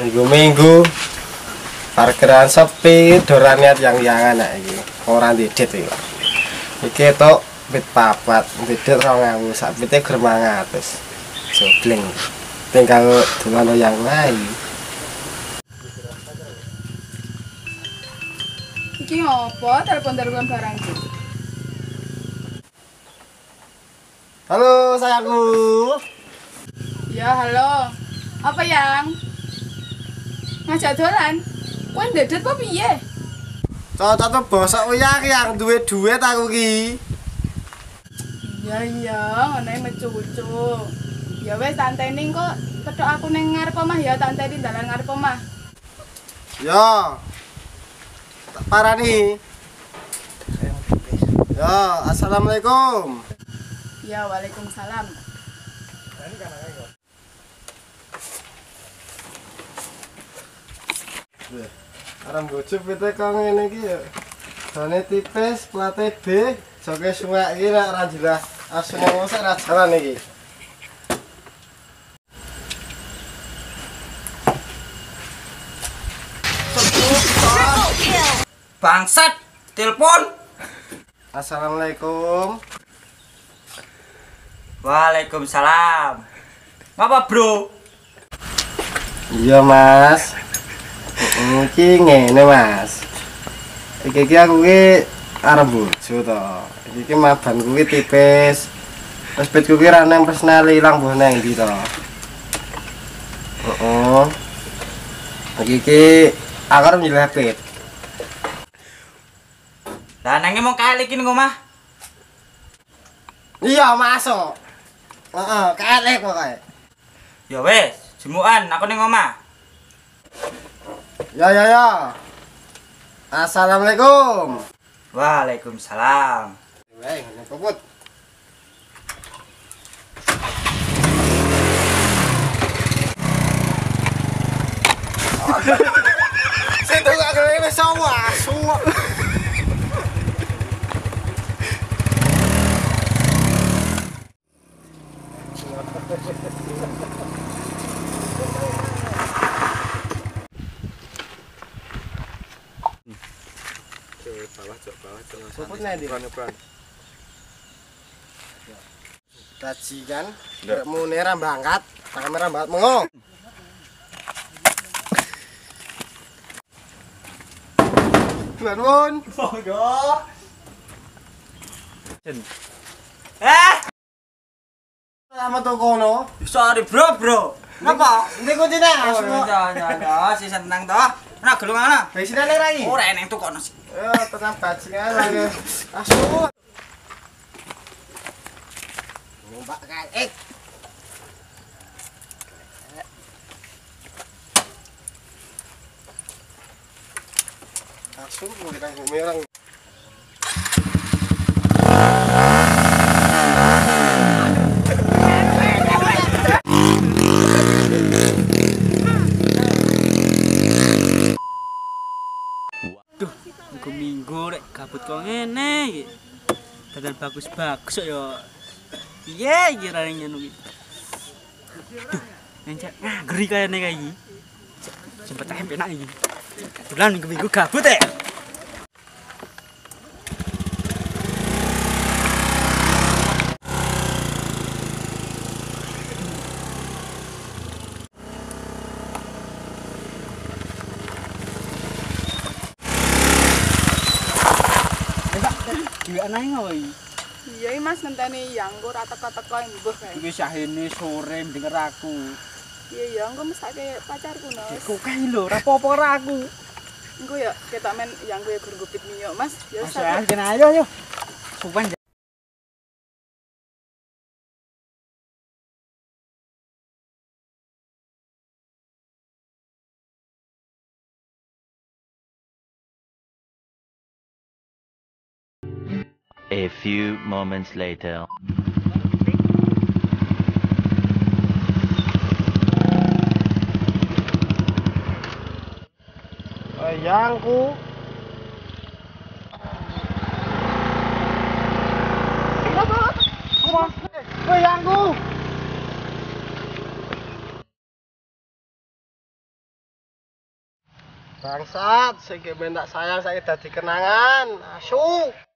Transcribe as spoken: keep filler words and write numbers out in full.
Minggu-minggu parkiran sepi, doran niat yang yang anak iki. Ora ndedit iki. Iki tok pit papat, ndedit rong ewu, sak pite germang atus. Jobling. Tinggal dolan yang lain. Iki ngopo telepon-telepon barang iki? Halo sayangku. Ya halo. Apa yang? Ngajak dolan? Kowe ndedet apa piye? Cocok bosok uyang yang duwe duit aku ki. Iya iya, ngono mecu-ucu. Ya wis tanteni kok kethok aku ning ngarep omah ya tanteni dalan ngarep omah. Yo. Tak parani. Yo, assalamualaikum. Ya waalaikumsalam. Aram bojo pite kok ngene iki ya. Dane tipis, plate B, joge suwek iki nek ora jelas asune mosok ra jalan iki. Bangsat, telepon. Assalamualaikum. Waalaikumsalam. Ngapa, Bro? Iya, Mas. Iki ngene, Mas. Iki iki aku ki arep bojo to. Iki ki mabanku ki tipis. Terus pitku ki ra nang personal ilang mbah nang ndi to. Heeh. Iki ki aku arep nyilih pit. Lah nangge mau kali iki ning omah. Iya, masuk. Heeh, kelek pokoke. Ya wis, jemukan aku ning omah. Ya ya ya. Assalamualaikum. Waalaikumsalam. Weh, ngene puput. Situ gak kene wis awas. Bawah cok bawah cok puput nanti kan gaji kan ndak mune ra bangkat kamera banget mengo Nuwun monggo Eh, sama to kono sorry, Bro, Bro. napa ndek kuncine Oh, ya ya ya, si seneng toh. Nah, gelung ana. besine nek rai Ora eneng tukono sih. ya tetap bajingan lagi asu numpak kan eh asu kita merang Minggu rek kabut kok ngene iki. Dadan bagus-bagus kok ya. Piye iki rene ngono iki. Duh, encek ngageri kayane kae iki. Sempet enak iki. Dolan minggu-minggu gabut e. Dewe anae ngopo iki? Iya Mas ngenteni yang kok ora teko-teko mbuh kae. Iki sahene sore denger aku. Iya ya engko mesake pacarku no. Kok kae lho, ora apa-apa ora aku. Engko ya ketok men yang kowe gur gupit miyo Mas. Ya Mas, sak. kene ayo ayo. Suwen. A few moments later. Ayangku Ayangku Bangsat, sing ben tak sayang saiki dadi kenangan. Asu.